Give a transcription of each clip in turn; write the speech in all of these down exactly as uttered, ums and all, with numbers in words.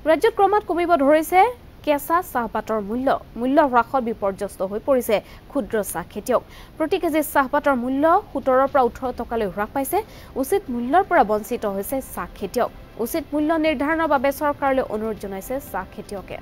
ৰাজ্যত ক্ৰমাৎ কমিব ধৰিছে কেঁচা চাহপাতৰ মূল্য মূল্য হ্ৰাসত বিপৰ্যস্ত হৈ পৰিছে ক্ষুদ্ৰ চাহ খেতিয়ক প্ৰতি কেজি চাহপাতৰ মূল্য সোতৰ পৰা ওঠৰ টকালৈ হ্ৰাস পাইছে উচিত মূল্যৰ পৰা বঞ্চিত হৈছে চাহ খেতিয়ক উচিত মূল্য নিৰ্ধাৰণৰ বাবে চৰকাৰলৈ অনুৰোধ জনাইছে চাহ খেতিয়কে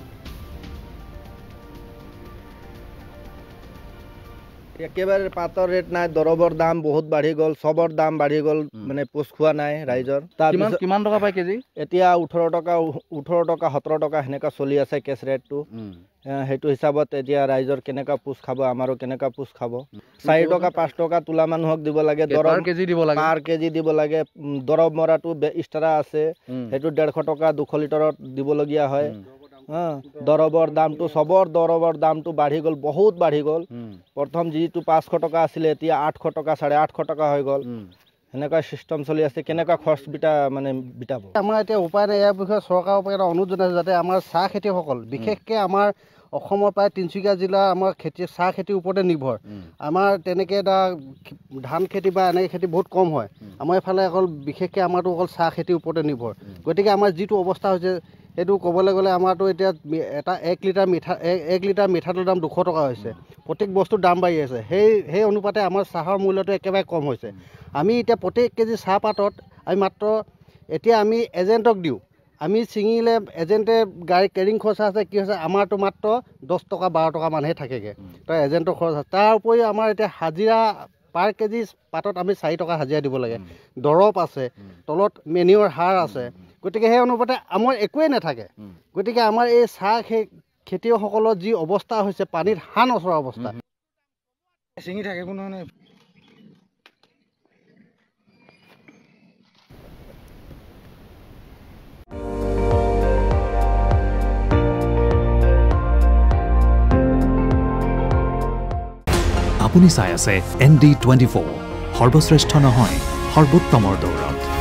একেবাৰে পাতৰ ৰেট নাই দৰবৰ দাম বহুত বাঢ়ি গ'ল সবৰ দাম বাঢ়ি গ'ল মানে পোষ খোৱা নাই ৰাইজৰ কিমান কিমান টকা পায় কেজি এতিয়া ওঠৰ টকা ওঠৰ টকা সোতৰ টকা হেনেকা চলি আছে কেছ ৰেটটো হেতু হিচাপত এতিয়া ৰাইজৰ কেনেকা পোষ খাব আমাৰো কেনেকা পোষ খাব চাৰি টকা পাঁচ টকা তোলা মানুহক দিব লাগে দৰব কেজি দিব লাগে পাৰ কেজি দিব লাগে দৰব মৰাটো ইষ্টাৰা আছে হেতু ডেৰশ টকা দুশ লিটাৰত দিবলগীয়া হয় দৰবৰ দামটো সবৰ দৰবৰ দামটো বাঢ়ি গ'ল বহুত বাঢ়ি গ'ল প্ৰথম যিটো পাঁচশ টকা আছিলে এতিয়া আঠশ টকা চাৰে আঠশ টকা হৈ গ'ল হেনেকা সিস্টেম চলি আছে কেনেকা খৰচ বিটা মানে বিটাব আমাৰ এতিয়া উপায় নাই ইয়াৰ বিষয়ে চৰকাৰৰ পৰা এটা অনুৰোধ জনাইছো যাতে আমাৰ চাহ খেতিয়কসকল বিশেষকৈ আমাৰ অসমৰ প্ৰায় তিনিচুকীয়া জিলা আমাৰ খেতি চাহ খেতিৰ ওপৰতে নিৰ্ভৰ আমাৰ তেনেকৈ এটা ধান খেতি বা এনেকৈ খেতি বহুত কম হয় আমাৰ এইফালে অকল বিশেষকৈ আমাৰতো অকল চাহ খেতিৰ ওপৰতে নিৰ্ভৰ গতিকে আমাৰ যিটো অৱস্থা হৈছে সেইটো ক'বলৈ গ'লে আমাৰতো এতিয়া এটা এক লিটাৰ মিঠা এক লিটাৰ মিঠাতেলৰ দাম দুশ টকা হৈছে প্ৰত্যেক বস্তুৰ দাম বাঢ়ি আছে সেই সেই অনুপাতে আমাৰ চাহৰ মূল্যটো একেবাৰে কম হৈছে আমি এতিয়া প্ৰত্যেক কেজি চাহপাতত আমি মাত্ৰ এতিয়া আমি এজেণ্টক দিওঁ আমি ছিঙিলে এজেণ্টে গাড়ী কেৰিং খৰচা আছে কি হৈছে আমাৰতো মাত্ৰ দহ টকা বাৰ টকা মানহে থাকেগৈ তো এজেণ্টৰ খৰচ আছে তাৰ উপৰিও আমাৰ এতিয়া হাজিৰা পাৰ কেজি পাতত আমি চাৰি টকা হাজিৰা দিব লাগে দৰৱ আছে তলত মেনিয়ৰ সাৰ আছে গতিকে সেই অনুপাতে আমাৰ একোৱেই নাথাকে গতিকে আমাৰ এই চাহ খেতিয়কসকলৰ যি অৱস্থা হৈছে পানীত হান অচৰা অৱস্থা ছিঙি থাকে কোনো আপুনি চাই আছে এন ডি টুৱেণ্টি ফ'ৰ সৰ্বশ্ৰেষ্ঠ নহয় সৰ্বোত্তমৰ দৌৰত